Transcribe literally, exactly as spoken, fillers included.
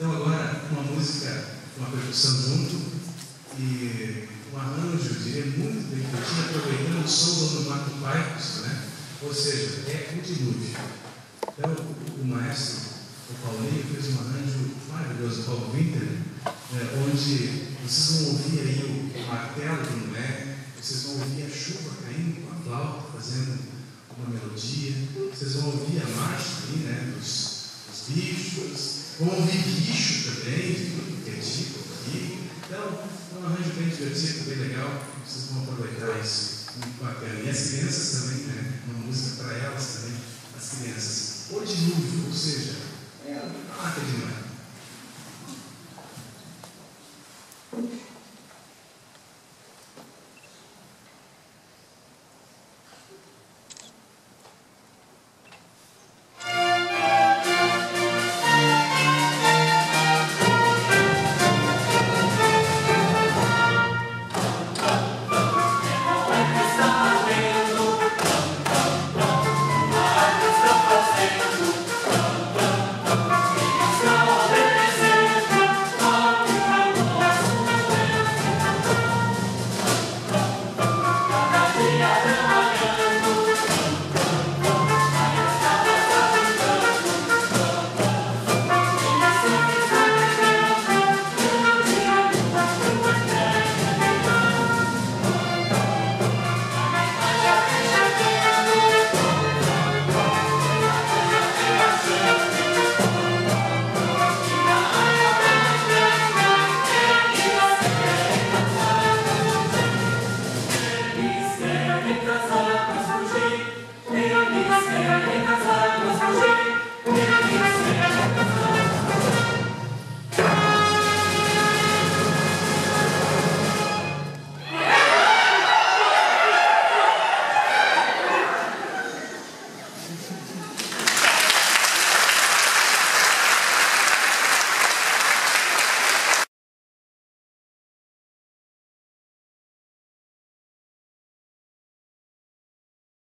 Então agora uma música, uma percussão junto e um arranjo, eu diria, muito bem feitinho, aproveitando o som do onomatopaico, né? Ou seja, é o dilúvio. Então o, o maestro, o Paulinho, fez um arranjo maravilhoso, Paulo Winter, é, onde vocês vão ouvir aí o martelo do moleque, vocês vão ouvir a chuva caindo com a flauta, fazendo uma melodia, vocês vão ouvir a marcha aí, né, dos, dos bichos, vão ouvir bicho também, de tudo que é tipo aqui. Então, é um arranjo bem divertido, bem legal, vocês vão aproveitar isso, muito bacana. E as crianças também, né, uma música para elas também, as crianças. O dilúvio, ou seja,